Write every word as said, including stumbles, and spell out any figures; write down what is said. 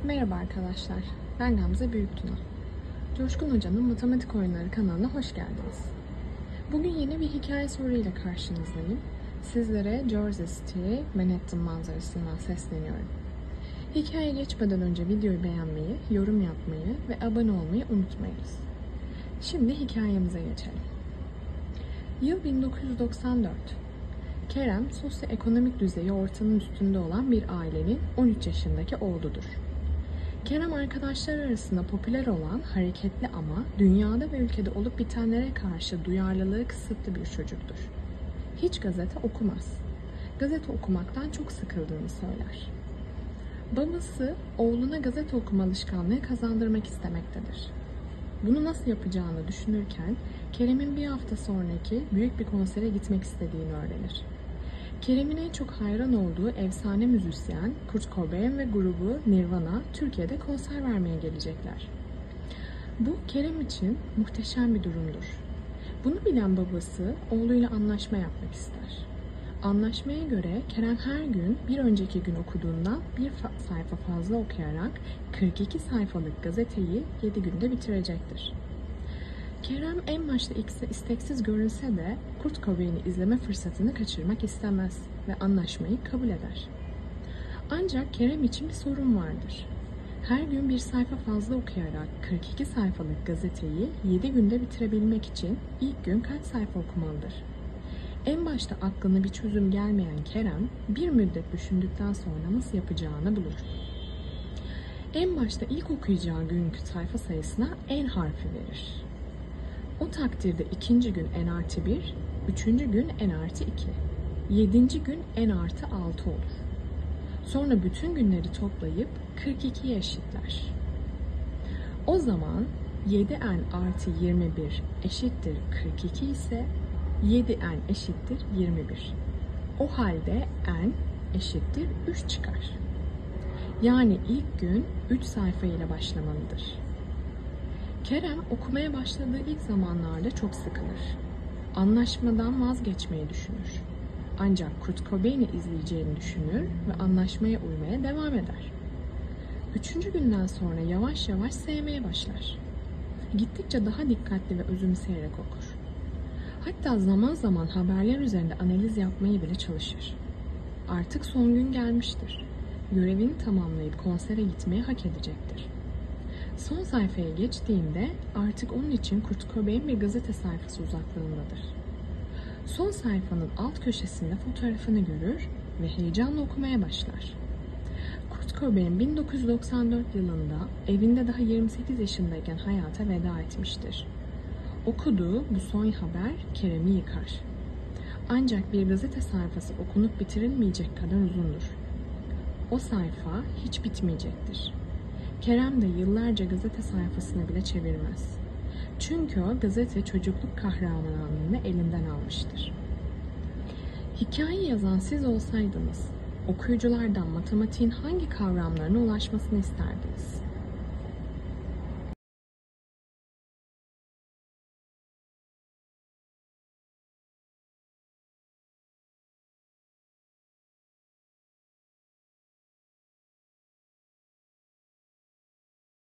Merhaba arkadaşlar, ben Gamze Büyüktuna. Coşkun Hoca'nın Matematik Oyunları kanalına hoş geldiniz. Bugün yeni bir hikaye soruyla karşınızdayım. Sizlere Jersey City, Manhattan manzarasından sesleniyorum. Hikayeye geçmeden önce videoyu beğenmeyi, yorum yapmayı ve abone olmayı unutmayınız. Şimdi hikayemize geçelim. Yıl bin dokuz yüz doksan dört. Kerem, sosyoekonomik düzeyi ortanın üstünde olan bir ailenin on üç yaşındaki oğludur. Kerem arkadaşlar arasında popüler olan, hareketli ama dünyada ve ülkede olup bitenlere karşı duyarlılığı kısıtlı bir çocuktur. Hiç gazete okumaz. Gazete okumaktan çok sıkıldığını söyler. Babası oğluna gazete okuma alışkanlığı kazandırmak istemektedir. Bunu nasıl yapacağını düşünürken Kerem'in bir hafta sonraki büyük bir konsere gitmek istediğini öğrenir. Kerem'in en çok hayran olduğu efsane müzisyen Kurt Cobain ve grubu Nirvana Türkiye'de konser vermeye gelecekler. Bu Kerem için muhteşem bir durumdur. Bunu bilen babası oğluyla anlaşma yapmak ister. Anlaşmaya göre Kerem her gün bir önceki gün okuduğundan bir sayfa fazla okuyarak kırk iki sayfalık gazeteyi yedi günde bitirecektir. Kerem en başta isteksiz görünse de Kurt Cobain'i izleme fırsatını kaçırmak istemez ve anlaşmayı kabul eder. Ancak Kerem için bir sorun vardır. Her gün bir sayfa fazla okuyarak kırk iki sayfalık gazeteyi yedi günde bitirebilmek için ilk gün kaç sayfa okumalıdır? En başta aklına bir çözüm gelmeyen Kerem bir müddet düşündükten sonra nasıl yapacağını bulur. En başta ilk okuyacağı günkü sayfa sayısına N harfi verir. O takdirde ikinci gün N artı bir, üçüncü gün N artı iki, yedinci gün N artı altı olur. Sonra bütün günleri toplayıp kırk ikiye eşitler. O zaman yedi N artı yirmi bir eşittir kırk iki ise yedi N eşittir yirmi bir. O halde N eşittir üç çıkar. Yani ilk gün üç sayfa ile başlamalıdır. Kerem okumaya başladığı ilk zamanlarda çok sıkılır. Anlaşmadan vazgeçmeyi düşünür. Ancak Kurt Cobain'i izleyeceğini düşünür ve anlaşmaya uymaya devam eder. Üçüncü günden sonra yavaş yavaş sevmeye başlar. Gittikçe daha dikkatli ve özümseyerek okur. Hatta zaman zaman haberler üzerinde analiz yapmayı bile çalışır. Artık son gün gelmiştir. Görevini tamamlayıp konsere gitmeyi hak edecektir. Son sayfaya geçtiğinde artık onun için Kurt Cobain bir gazete sayfası uzaklığındadır. Son sayfanın alt köşesinde fotoğrafını görür ve heyecanla okumaya başlar. Kurt Cobain bin dokuz yüz doksan dört yılında evinde daha yirmi sekiz yaşındayken hayata veda etmiştir. Okuduğu bu son haber Kerem'i yıkar. Ancak bir gazete sayfası okunup bitirilmeyecek kadar uzundur. O sayfa hiç bitmeyecektir. Kerem de yıllarca gazete sayfasını bile çevirmez. Çünkü o gazete çocukluk kahramanlığını elinden almıştır. Hikayeyi yazan siz olsaydınız, okuyuculardan matematiğin hangi kavramlarına ulaşmasını isterdiniz?